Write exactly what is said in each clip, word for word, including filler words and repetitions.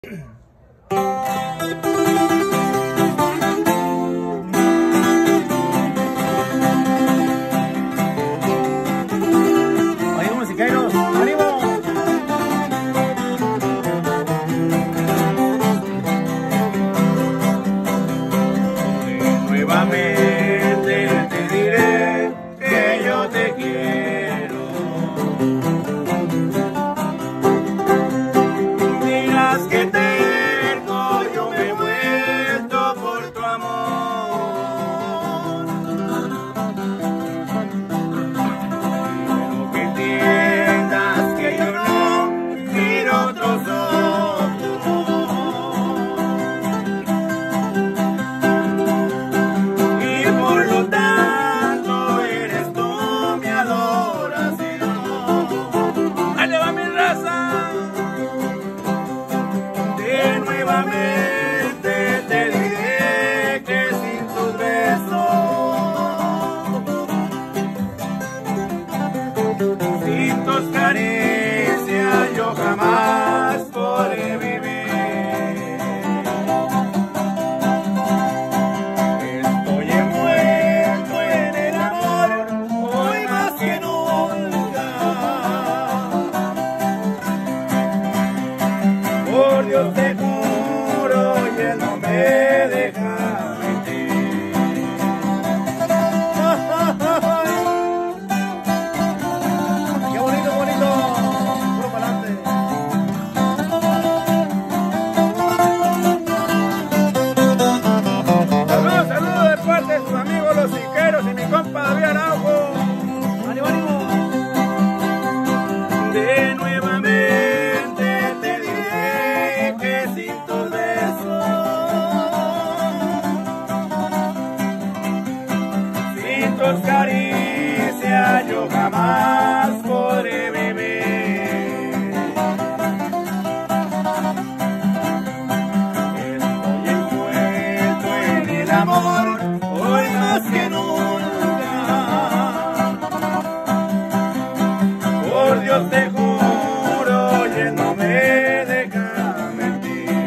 Oye, musiqueros, ánimo. Nuevamente te diré que yo te quiero. Dirás que terco yo me he vuelto por tu amor. Pero que entiendas que yo no miro otros ojos. Y por lo tanto eres tú mi adoración. ¡Ahí va mi raza! De nuevamente te diré que sin tus besos, sin tus caricias, yo jamás podré vivir. Estoy envuelto en el amor, hoy más que nunca. Por Dios te juro y él no me deja mentir. Qué bonito, bonito. Puro para adelante. Saludos, saludos de parte de sus amigos los siqueros y mi compa David Araujo. ¡Ánimo, ánimo! De nuevamente te diré que sin tus besos, sin tus caricias, yo jamás podré vivir. Estoy envuelto en el amor, hoy más que nunca. Por Dios te juro y él no me deja mentir.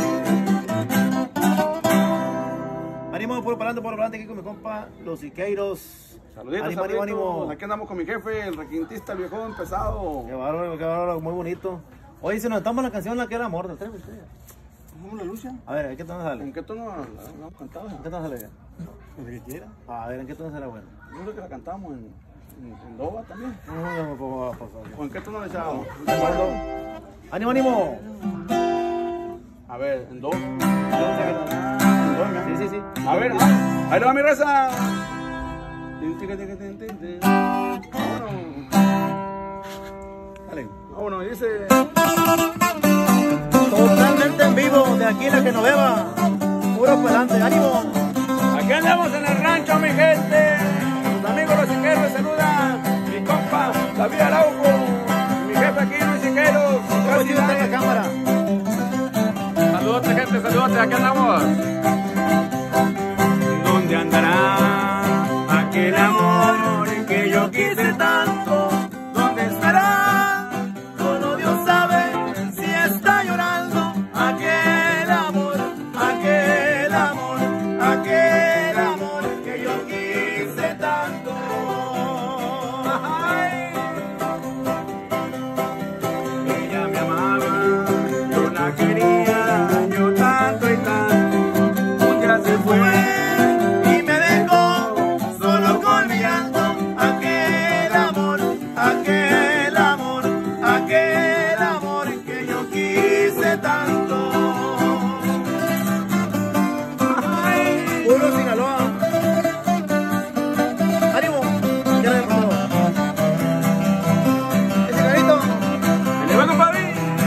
Ánimo, por para adelante, por adelante, aquí con mi compa, los Siqueiros. Saluditos, Ánimo, ánimo, saluditos. ánimo. Aquí andamos con mi jefe, el requintista, el viejón pesado. Qué bárbaro, qué bárbaro, muy bonito. Oye, si nos estamos la canción La que era amor, ¿te atreves? ¿Cómo la lucha? A ver, ¿en qué tono sale? ¿En qué tono la, la, la cantamos? ¿En qué tono sale? El que quiera. A ver, ¿en qué tono sale bueno? Yo creo que la cantamos en, en, en Doba también. No, no, ¿cómo va a pasar? ¿O en qué tono le echábamos? ¡Ánimo, ánimo! A ver, en Do. Sí, sí, sí. A ver, ah, ahí va mi raza. Tin, tin, tin, tin, tin, tin. Vámonos. Dale. Vámonos, y dice. Totalmente en vivo, de aquí la que nos beba. Puro pelante, ánimo. Aquí andamos en el rancho, mi gente. Sus amigos los siqueros saludan. Mi compa, David Araujo. Mi jefe aquí, Luis Siqueros. Gracias a la cámara. Saludos, gente, saludos. Aquí andamos. ¿Dónde andará aquel amor que yo quise tanto? ¿Dónde estará? Solo Dios sabe si está llorando. Aquel amor, aquel amor, aquel amor que yo quise tanto. Ay. Ella me amaba, yo la quería, yo tanto y tanto. Un día se fue y me dejó solo colgando. Aquel amor, aquel amor, aquel amor que yo quise tanto. Ay. Puro Sinaloa. ánimo, ya le pasó. Ese carito. ¡Le va, compadre!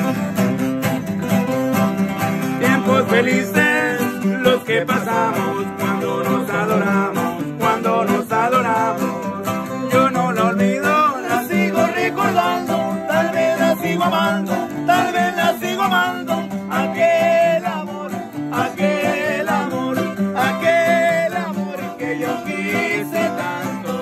Tiempos felices los que pasamos cuando nos adoramos, cuando nos adoramos. Yo no la olvido, la sigo recordando, tal vez la sigo amando, tal vez la sigo amando. Aquel amor, aquel amor, aquel amor que yo quise tanto.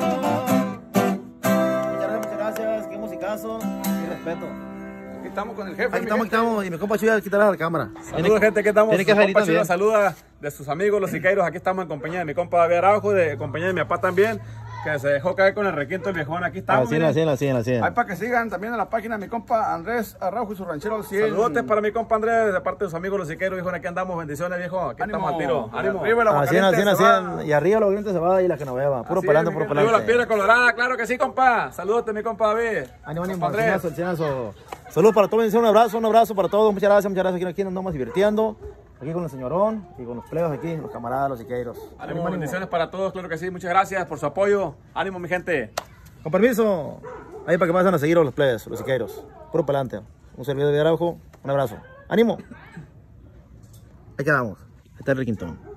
Muchas gracias, muchas gracias, qué musicazo y respeto. Aquí estamos con el el jefe. Aquí estamos, aquí estamos, y mi compa Chuy, quitará la cámara. Saludos, gente, aquí estamos. Tiene que Su salir compa Chuy también. saluda de sus amigos, los siqueiros. Aquí estamos en compañía de mi compa David Araujo, de compañía de mi papá también, que se dejó caer con el requinto del viejón. Aquí estamos. Así, así, así, así. Ahí para que sigan también en la página de mi compa Andrés Araujo y su ranchero al cien. Saludos para mi compa Andrés, de parte de sus amigos los siqueiros, viejo. Aquí andamos, bendiciones, viejo. Aquí Ánimo. estamos al tiro. Ánimo. Arriba la Así, así, Guacaliente así. se va. Y arriba los clientes se va y la Genoveva. Puro Así pelando, es, puro mi gente. Arriba la pelando. piedra colorada, claro que sí, compa. Saludos, mi compa David. Ánimo, ánimo, Compa el Andrés. cienazo, el cienazo. Saludos para todos, un abrazo, un abrazo para todos. Muchas gracias, muchas gracias. Aquí, aquí nos andamos divirtiendo. Aquí con el señorón y con los plebos aquí, los camaradas, los siqueiros. Ánimo, bendiciones para todos, claro que sí. Muchas gracias por su apoyo. Ánimo, mi gente. Con permiso. Ahí para que pasen a seguir los plebes, los siqueiros. Puro pelante. Un servidor de Araujo. Un abrazo. ¡Ánimo! Ahí quedamos. Este es el Requintón.